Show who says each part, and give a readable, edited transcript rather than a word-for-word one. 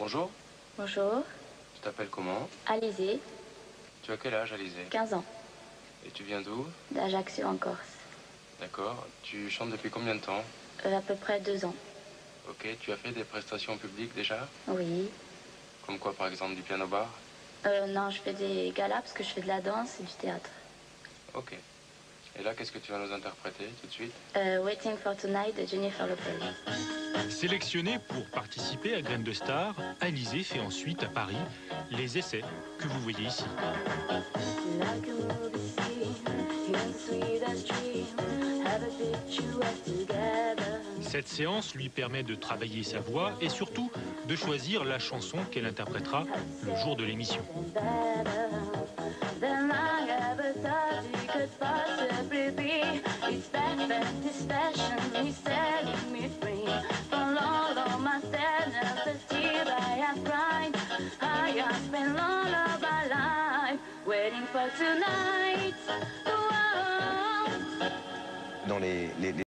Speaker 1: Bonjour,
Speaker 2: Bonjour,
Speaker 1: tu t'appelles comment?
Speaker 2: Alizée,
Speaker 1: Tu as quel âge, Alizée?
Speaker 2: 15 ans,
Speaker 1: Et tu viens d'où?
Speaker 2: d'Ajaccio en Corse.
Speaker 1: D'accord. Tu chantes depuis combien de temps?
Speaker 2: À peu près 2 ans.
Speaker 1: Ok, tu as fait des prestations publiques déjà?
Speaker 2: Oui.
Speaker 1: Comme quoi, par exemple, du piano bar?
Speaker 2: Non, je fais des galas parce que je fais de la danse et du théâtre.
Speaker 1: Ok. Et là, qu'est-ce que tu vas nous interpréter tout de suite?
Speaker 2: Waiting for Tonight de Jennifer Lopez.
Speaker 3: Sélectionnée pour participer à Graines de Star, Alizée fait ensuite à Paris les essais que vous voyez ici.
Speaker 2: Like a movie scene, in the sweetest dream, have a picture us together.
Speaker 3: Cette séance lui permet de travailler sa voix et surtout de choisir la chanson qu'elle interprétera le jour de l'émission.
Speaker 2: Than I ever thought it could possibly be. It's perfect, it's fashion, it's setting me free. From all of my sadness, the tears I have cried. I have spent all of my life waiting for tonight. Whoa.
Speaker 4: Dans les